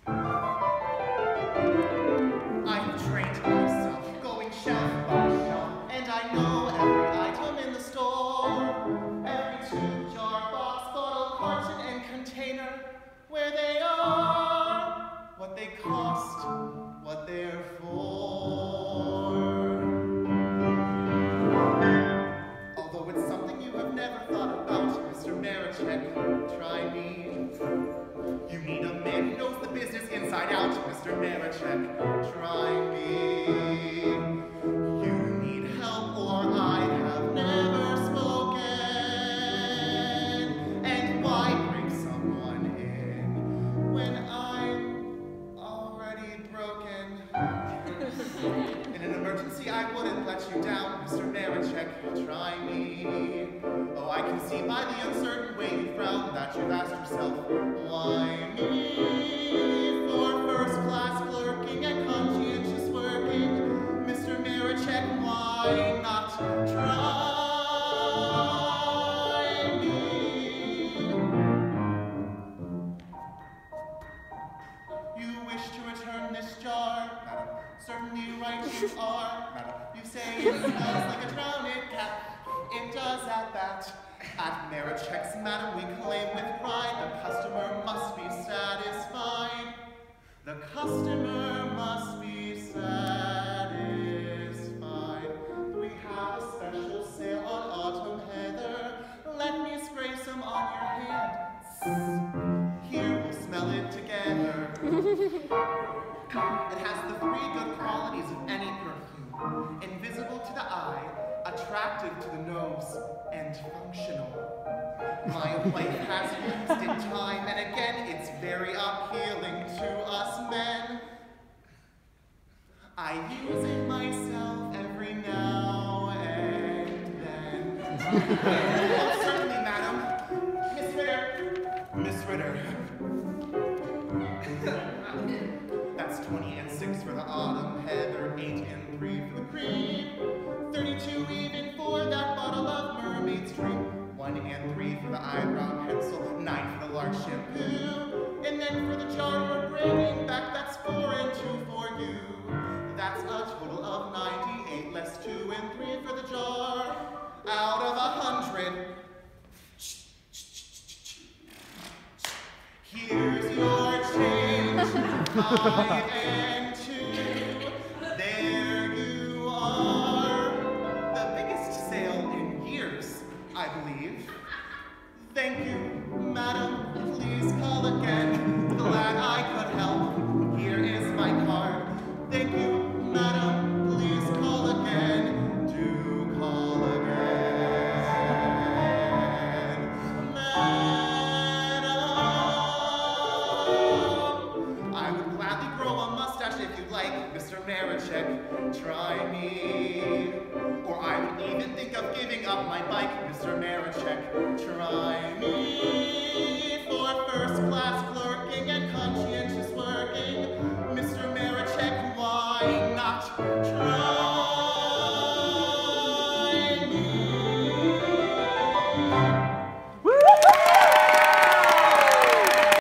I've trained myself, going shelf by shelf, and I know every item in the store. Every tube, jar, box, bottle, carton, and container, where they are, what they cost, what they're for. Although it's something you have never thought about, Mr. Marichek, try me. You need a man who knows the business inside out, Mr. Marichek, try me. You need help or I have never spoken. And why bring someone in when I'm already broken? In an emergency, I wouldn't let you down, Mr. Marichek, try me. Oh, I can see by the uncertain way you frown that you've asked yourself, why me? For first-class clerking and conscientious working, Mr. Marichek, why not try me? You wish to return this jar, madam. Certainly right you are, madam. You say it smells like a drowned cat. It does at that. At Marichek's, madam, we claim with pride the customer must be satisfied. The customer must be satisfied. We have a special sale on autumn heather. Let me spray some on your hand. Here, we'll smell it together. It has the 3 good qualities of any perfume. Invisible to the eye, attractive to the nose, and functional. My wife has used it time and again. It's very appealing to us men. I use it myself every now and then. Oh, certainly, madam. Miss Ritter. Miss Ritter. That's 20 and 6 for the autumn heather, 8 and 3 for the cream, 32 even for that bottle of mermaid's dream, 1 and 3 for the eyebrow pencil, 9 for the large shampoo, and then for the jar we're bringing back, that's 4 and 2 for you. That's a total of 98, less 2 and 3 for the jar, out of 100. Here's your change, 5 and 2, there you are. The biggest sale in years, I believe. Thank you, madam, please call again. Glad I could help, here is my card. Thank you, madam, please call again. Do call again. I would gladly grow a mustache if you'd like, Mr. Marichek, try me. Or I would even think of giving up my bike, Mr. Marichek, try me.